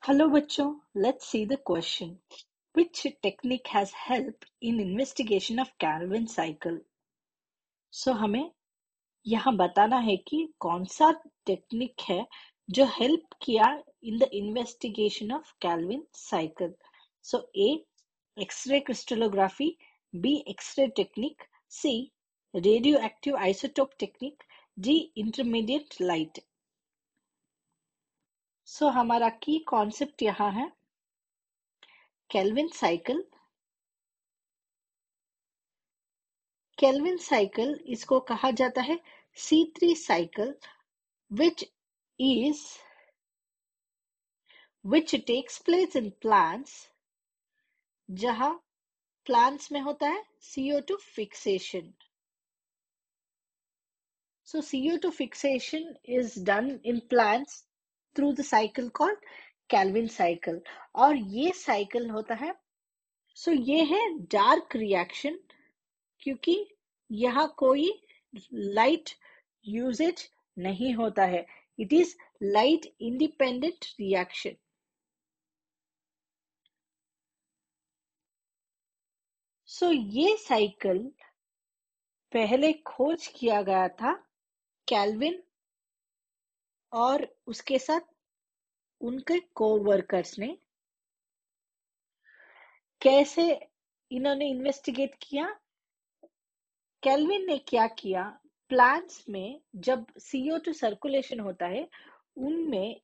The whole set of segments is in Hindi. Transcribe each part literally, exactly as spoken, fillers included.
Hello बच्चों, let's see the question. Which technique has helped in investigation of Calvin cycle? So हमें यहाँ बताना है कि कौन सा टेक्निक है जो हेल्प किया in the investigation of Calvin cycle. So A. X-ray crystallography, B. X-ray technique, C. radioactive isotope technique, D. intermediate light. So हमारा की कॉन्सेप्ट यहाँ है Calvin cycle. Kelvin cycle इसको कहा जाता है C three cycle, which is which takes place in plants, जहाँ plants में होता है C O two fixation. So C O two fixation is done in plants through the cycle called Kelvin cycle. और ये cycle होता है, so ये है dark reaction, क्योंकि यहाँ कोई light usage नहीं होता है. It is light independent reaction. So ये साइकिल पहले खोज किया गया था कैल्विन और उसके साथ उनके कोवर्कर्स ने. कैसे इन्होंने इन्वेस्टिगेट किया? कैल्विन ने क्या किया, प्लांट्स में जब C O two सर्कुलेशन होता है उनमें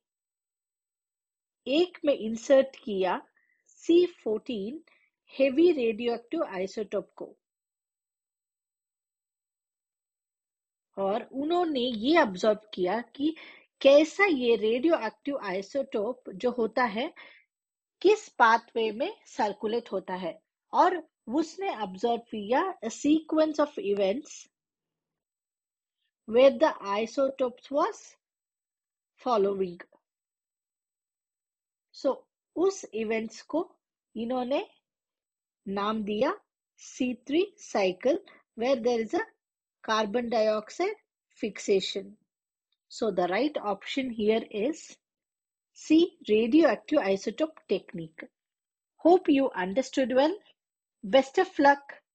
एक में इंसर्ट किया C fourteen heavy radioactive isotope को, और उन्होंने ये ऑब्जर्व किया कि कैसा ये रेडियो एक्टिव आइसोटोप जो होता है किस पाथवे में सर्कुलेट होता है. और उसने ऑब्जर्व किया a sequence of events where the isotopes was following. so उस इवेंट्स को इन्होंने नाम दिया C three cycle, where there is a carbon dioxide fixation. So the right option here is C. Radioactive isotope technique. Hope you understood well. Best of luck.